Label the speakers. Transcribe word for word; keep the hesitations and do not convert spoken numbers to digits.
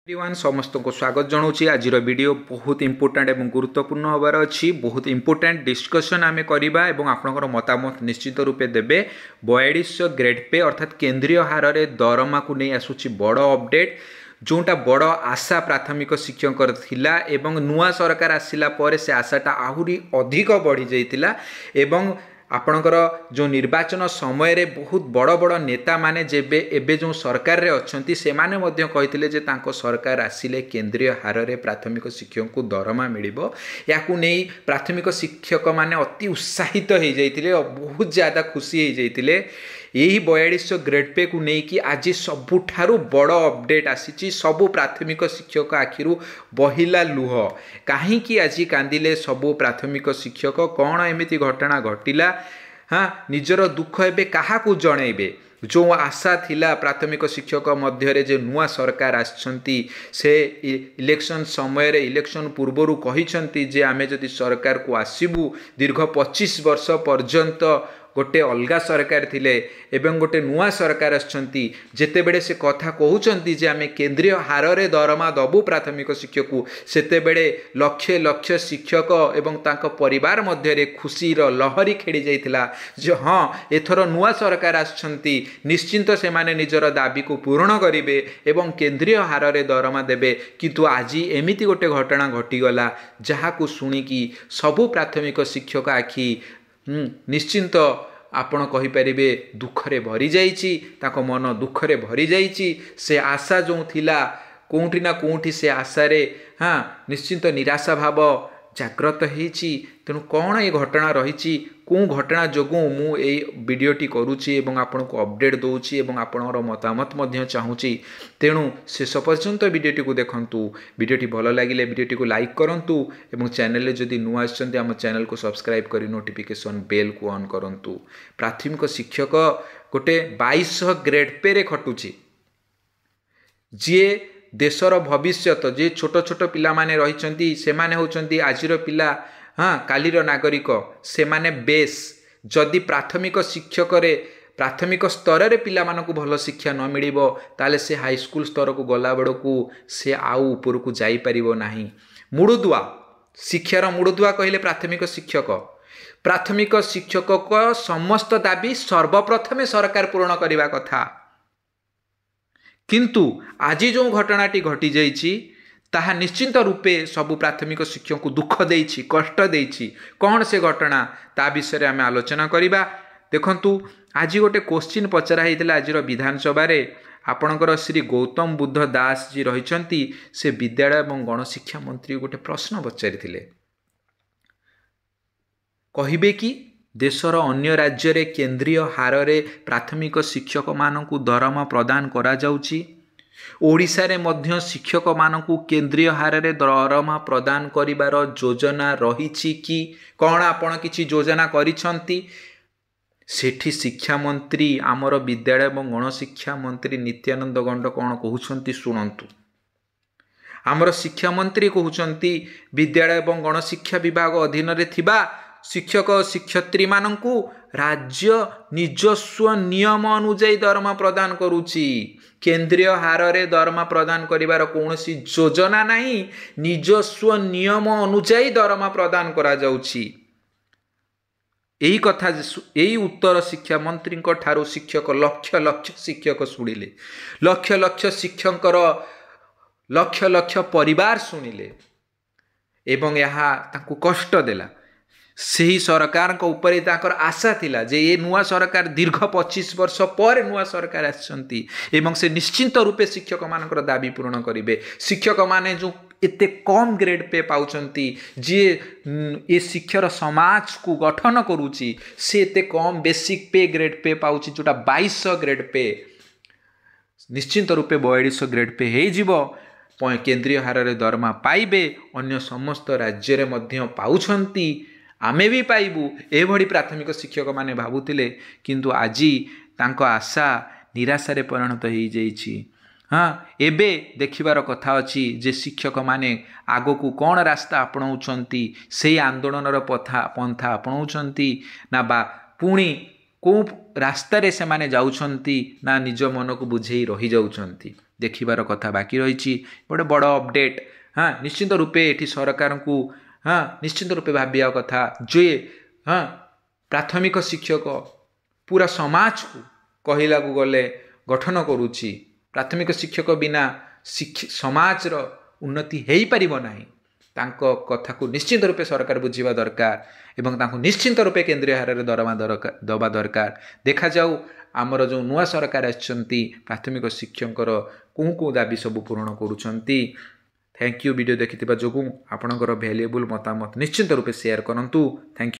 Speaker 1: Everyone समस्त को स्वागत जनाऊँगी। आज वीडियो बहुत इंपोर्टेंट और गुरुत्वपूर्ण होबार अच्छी बहुत इंपोर्टेंट डिस्कशन आम करवा और आपंकर मतामत निश्चित रूपे देवे। बयालीस ग्रेड पे अर्थात केंद्रीय हार में दरमा को नहीं आसूची बड़ अपडेट जोटा बड़ आशा प्राथमिक शिक्षक थिला एवं नुआ सरकार आसिला पर से आशाटा आहुरी अधिक बढ़ी जाइतिला एवं आपणकर जो निर्वाचन समय रे बहुत बड़ बड़ नेता माने जेबे एबे जो सरकार रे अछंती से माने मध्य कहिथिले जे तांको सरकार आसिले केंद्रीय हार रे प्राथमिक शिक्षक को दरमा मिलिबो। याकू नहीं प्राथमिक शिक्षक माने अति उत्साहित हो जाइतिले और बहुत ज्यादा खुशी हो जाइतिले। यही बयालीस ग्रेड पे को नहीं कि आज सबुठारु बड़ अपडेट आसी सबु प्राथमिक शिक्षक आखिरु बहिला लुह कहीं आज कांदिले सबु प्राथमिक शिक्षक कौन एमिति घटना घटिला। हाँ निजर दुख एबे काहाकू जणैबे। जो आशा थिला प्राथमिक शिक्षक मध्य जे नुआ सरकार आछंती से इलेक्शन समय रे इलेक्शन पूर्वरु कहिसंती जे आमे जदि सरकार को आसीबू दीर्घ पच्चीस वर्ष पर्यंत गोटे अलगा सरकार थिले एवं गोटे नुआ सरकार आछंती जेते बेले से कथा कहउचंती जे आमे केंद्रीय हार रे दरमा दबु प्राथमिक शिक्षक को सेते बेले लक्ष लक्ष शिक्षक एवं तांको परिवार मध्य रे खुशी रो लहरी खेड़ी जाइतिला जे हां एथरो नुआ सरकार आछंती निश्चिंत से माने निजर दाबी को पूर्ण करिवे एवं केंद्रीय हार रे दरमा देबे। किंतु आज एमिति गोटे घटना घटिगला जहा को सुनी कि सबु प्राथमिक शिक्षक आखि निश्चिंत आपण कहि परिबे दुखरे भरी जाइछि ताको मन दुखरे भरी जाइछि। से आशा जो थिला कोउठी ना कोउठी से आशा रे हाँ निश्चिंत निराशा भाव जाग्रत होइछि। तेणु कौन ये घटना रही कौ घटना जोगु मु ए वीडियोटी करुच्ची एवं आपन को अपडेट दउछि एवं आपनर मतामत मध्य चाहूँगी। तेणु शेष पर्यंत वीडियोटी को देखंतु। वीडियोटी भल लगिले वीडियोटी को लाइक करंतु एवं चैनल रे जदि नुआ आछंती आम चैनल को सब्सक्राइब करी नोटिफिकेशन बेल को ऑन करंतु। प्राथमिक शिक्षक गोटे बाईस ग्रेड पे रे खटुची जी देशर भविष्यत जे छोट छोट पिला माने रहिचंती से माने होचंती आजिर पिला हाँ कालीर नागरिक से माने बेस जदि प्राथमिक शिक्षक रे प्राथमिक स्तर रे पिला मानकु भल शिक्षा न मिलिबो ताले से हाई स्कूल स्तर को गला बड़कू से आउ ऊपर को जाई परिबो नाही। मुडुदुआ शिक्षार मुडुदुआ कहले प्राथमिक शिक्षक प्राथमिक शिक्षक को समस्त दाबी सर्वप्रथमे सरकार पूर्ण करने कथा। किंतु आज जो घटनाटी घटी जाइछि ताहा निश्चिंत रूपे सबु प्राथमिक शिक्षक को दुख देइछि कष्ट देइछि। कौन से घटना ता विषय आम आलोचना करिबा। देखंतु आज गोटे क्वेश्चन पचरा होइतिला आज विधानसभा रे आपणकर श्री गौतम बुद्ध दास जी रहिचंती से विद्यालय एवं गणशिक्षा मंत्री गोटे प्रश्न पचारिथिले कहिबे कि देशर अन्य राज्य रे केंद्रीय हार रे प्राथमिक शिक्षक मानकु दरमा प्रदान करा जाउची ओडिशा रे मध्य शिक्षक मानकु केंद्रीय हार रे दरमा प्रदान करिवार योजना रहिछि कि कौन आपण किछि योजना करिसंती। सेठी शिक्षा मंत्री आमर विद्यालय एवं गणशिक्षा मंत्री नित्यानंद गंड कौन कहउछंती शुणंतु। आमर शिक्षा मंत्री कहउछंती विद्यालय एवं गणशिक्षा विभाग अधीन रे थिबा शिक्षक शिक्षयित्री मानंकु राज्य निजस्व नियम अनुଯାୟୀ दरमा प्रदान करुची। केंद्रीय हार रे दरमा प्रदान करिवार कोनोसी योजना नाही निजस्व नियम अनुଯାୟୀ दरमा प्रदान करा जाउची। एही कथा एही उत्तर शिक्षा मंत्री ठारू शिक्षक लक्ष लक्ष शिक्षक शुणिले लक्ष लक्ष शिक्षकर लक्ष लक्ष परिवार शुणिले एवं यहाँ तांकु कष्ट देला। सही सरकार को ऊपर ताकर आशा थिला जे ये नुआ सरकार दीर्घ पच्चीस वर्ष पर नुआ सरकार आछंती एवं से निश्चिंत रूपे शिक्षक मानकर दाबी पूर्ण करिवे। शिक्षक माने जो एते कम ग्रेड पे पाउचंती जे ये शिक्षार समाज को गठन करूची से एते कम बेसिक पे ग्रेड पे पाउची जोटा बाईस ग्रेड पे निश्चिंत रूपे बयालीस ग्रेड पे हे जीवो केंद्रीय हार रे दरमा पाइबे। अन्य समस्त राज्य रे मध्य पाउछंती आमे भी पाइबू एभली प्राथमिक शिक्षक माने भाबुतिले किंतु आजी तांको आशा निराशा रे परिणत हो जाइछि। हाँ एबे देखिबार कथा अछि जे शिक्षक माने आगो को कौन रास्ता अपनाउछंती से आंदोलनर पथा पंथा अपनाउछंती ना बा पुणी को रास्ता रे से माने जाउछंती ना निज मन को बुझेई रही जाउछंती। देखिबार कथा बाकी रही गोटे बड़ अपडेट। हाँ निश्चिंत रूपे ये सरकार को हाँ निश्चिंत रूपे भाविया कथा जे हाँ प्राथमिक शिक्षक पूरा समाज को कहला गले गठन करुच्ची। प्राथमिक शिक्षक बिना समाजर उन्नति हो पार ना। तांको कथा को निश्चिंत रूपे सरकार बुझीबा दरकार एवं तांको निश्चिंत रूपे केंद्रीय हार में दरमा दबा दरकार। देखा जाऊ आमर जो नुआ सरकार आछंती प्राथमिक शिक्षकर कौ कौ दाबी सब पूरण करुछंती। थैंक यू वीडियो देखिथिबा जोगु आपणकर वैल्यूएबल मतामत निश्चिंत रूपे शेयर करंतु। Thank you.